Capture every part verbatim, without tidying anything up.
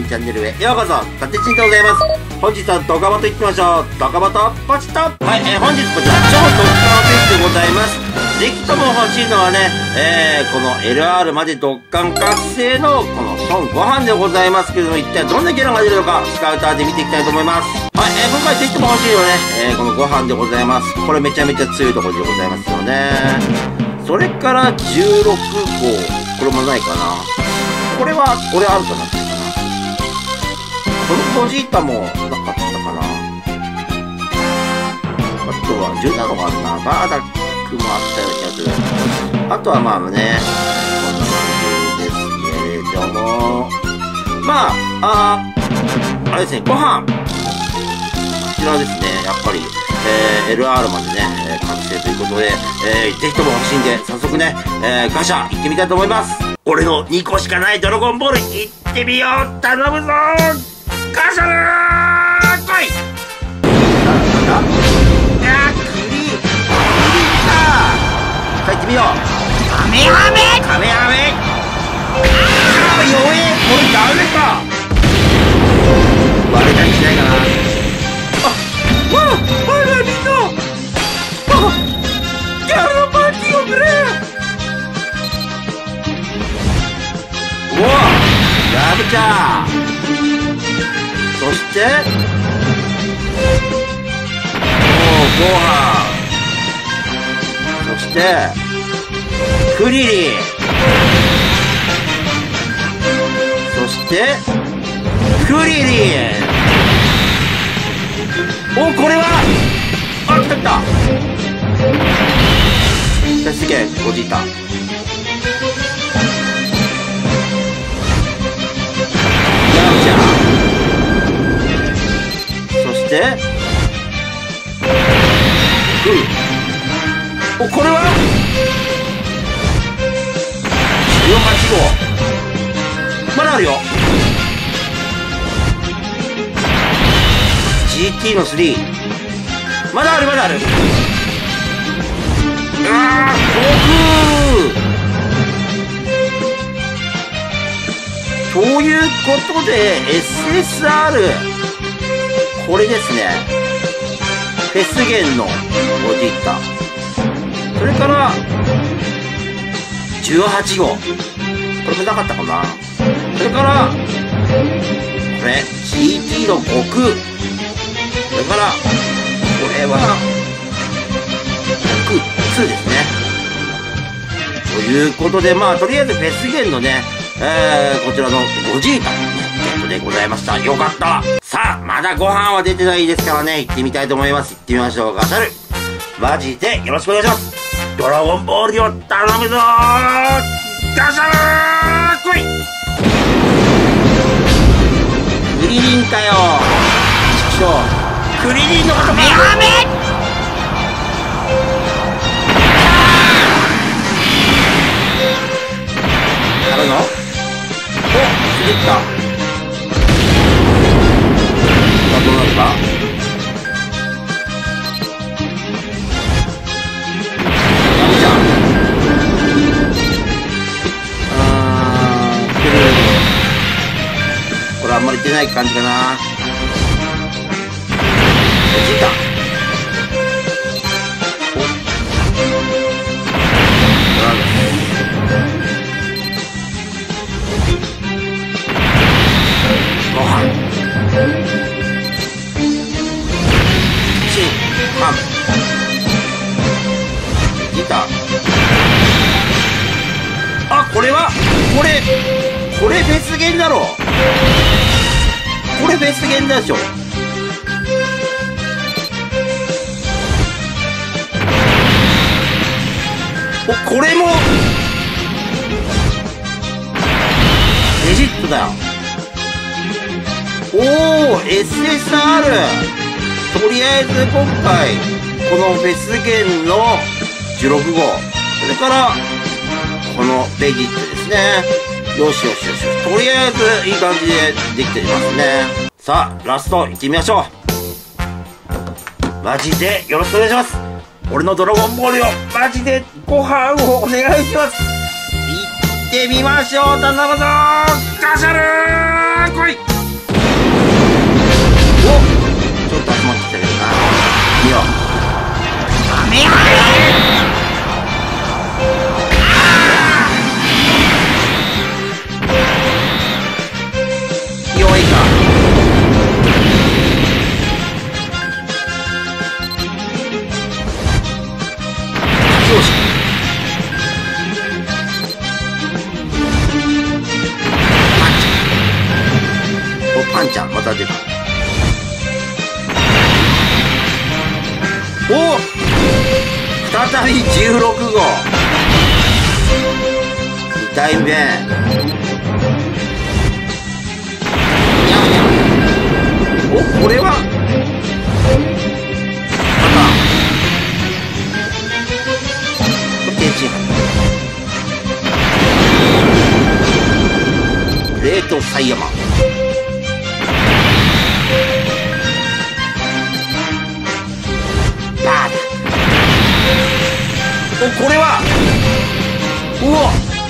チャンネルへようこそ。たてちんでございます。本日はドカバといきましょう。ドカバとポチッと。はい、えー、本日こちら超ドッカンページでございます。ぜひとも欲しいのはね、えー、この エルアール までドッカン覚醒のこの孫悟飯でございますけれども、一体どんなキャラが出るのかスカウターで見ていきたいと思います。はい、えー、今回ぜひとも欲しいのはね、えー、このご飯でございます。これめちゃめちゃ強いところでございますよね。それからじゅうろくごう、これもないかな。これは、これあるかな。このゴジータもなかったかな。あとはじゅうなながあるな。バーダックもあったような気がする。あとはまあね、こんな感じですけれども、まあ、ああれですね、ご飯こちらですね、やっぱり、えー、エルアール までね、えー、完成ということで、えー、ぜひとも欲しいんで、早速ね、えー、ガシャ行ってみたいと思います。俺のにこしかないドラゴンボール行ってみよう。頼むぞー。ガシャー来い。なんだいやー、クリクリかー。さあ行ってみよう。カメハメカメハメあー弱え。これダメか。割れたりしないかな。あ、わあ、あらみんなあ、キャラパーティーをくれ。おお、ラブちゃん。そしておお、ご飯。そしてクリリン。そしてクリリン。お、これはあ、来た来た。すげえ、ゴジータ。で、うん、お、これはじゅうはちごうまだあるよ。 ジーティー のスリーまだあるまだある。うわー、航空ということで エスエスアールこれですね。フェスゲンのゴジータ。それから、じゅうはちごう。これもなかったかな。それから、これ、ジーティー の悟空。それから、これは、悟空にですね。ということで、まあ、とりあえずフェスゲンのね、えー、こちらのゴジータ。でございました。よかった。さあ、まだご飯は出てないですからね、行ってみたいと思います。行ってみましょう。ガシャル。マジでよろしくお願いします。ドラゴンボールを頼むぞー。ガシャルー来い。クリリンかよ。ちくしょう。クリリンのことか。やめやるの？お、滑った。どうなるか。ラムちゃん。あー、来てる。これあんまり出ない感じかな。落ちた。お。なんだ。ご飯。ギター。あ、これはこれこれフェスゲンだろ。これフェスゲンだでしょ。お、これもレジットだよ。おー、エスエスアール。とりあえず今回このフェスゲンのじゅうろくごう、それからこのベジットですね。よしよしよしよし、とりあえずいい感じでできていますね。さあラスト行ってみましょう。マジでよろしくお願いします。俺のドラゴンボールよ、マジでご飯をお願いします。行ってみましょう。頼むぞー。ガシャルー来い。 お、再びじゅうろくごう。にたいめ。お、これは冷凍サイヤマン。バーダ。お、これはうお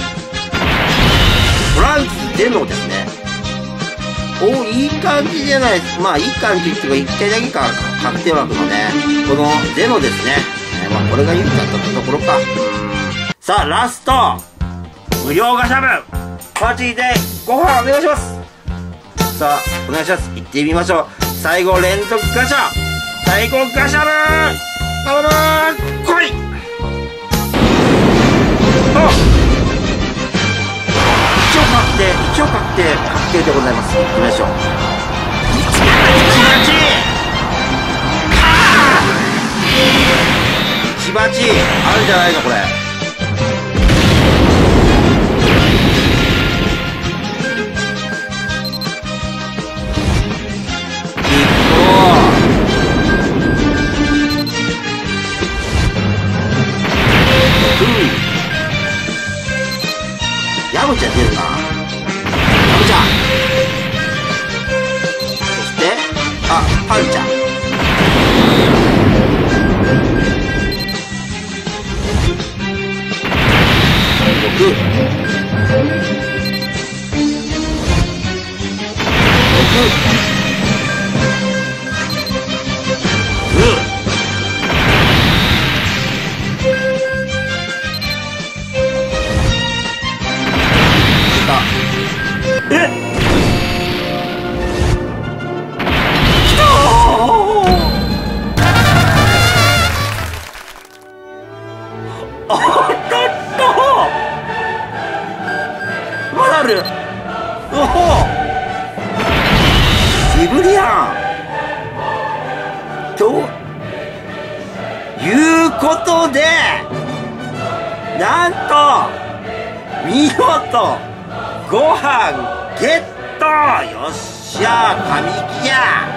トランクスゼノですね。お、いい感じじゃないです。まあいい感じっていうか、一回だけか確定枠のねこのゼノですね。えー、まあこれが唯一だったところか。うん、さあラスト無料ガシャブマジでご飯お願いします。さあお願いします。行ってみましょう。最後連続ガシャ最後ガシャブ頼むー来い。あ、一応確定一応確定確定でございます。行きましょう。一番一一バチあるんじゃないのこれ。ヤムチャ出るな。ヤムチャ。そしてあパンチャ。六六おおジブリアンということでなんと見事ご飯ゲット。よっしゃ神木や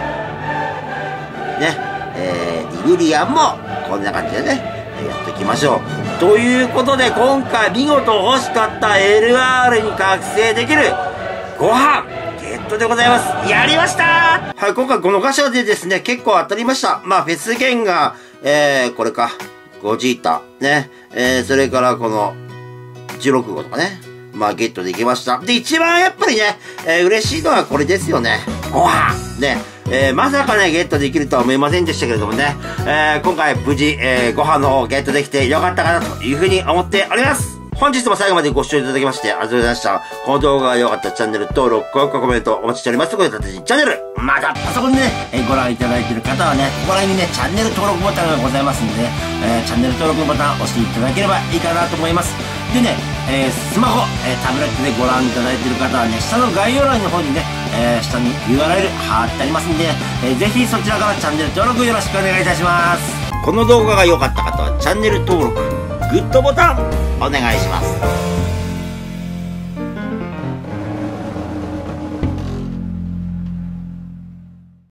ね。えー、ジブリアンもこんな感じでねやっていきましょう。ということで今回見事欲しかった エルアール に覚醒できるご飯ゲットでございます。やりましたー。はい、今回このガシャでですね結構当たりました。まあフェス券がえー、これかゴジータね、えー、それからこのじゅうろくごうとかね、まあゲットできました。で一番やっぱりね、えー、嬉しいのはこれですよね。ご飯ね。えー、まさかね、ゲットできるとは思いませんでしたけれどもね、えー、今回無事、えー、ご飯の方をゲットできてよかったかなというふうに思っております。本日も最後までご視聴いただきましてありがとうございました。この動画が良かったらチャンネル登録、高評価、コメントお待ちしております。ということで、チャンネル、またパソコンでね、えー、ご覧いただいている方はね、ここら辺にね、チャンネル登録ボタンがございますんでね、えー、チャンネル登録のボタンを押していただければいいかなと思います。でね、えー、スマホ、えー、タブレットでご覧いただいている方はね、下の概要欄の方にね、えー、下に ユーアールエル 貼ってありますんで、えー、ぜひそちらからチャンネル登録よろしくお願いいたします。この動画が良かった方はチャンネル登録、グッドボタンお願いします。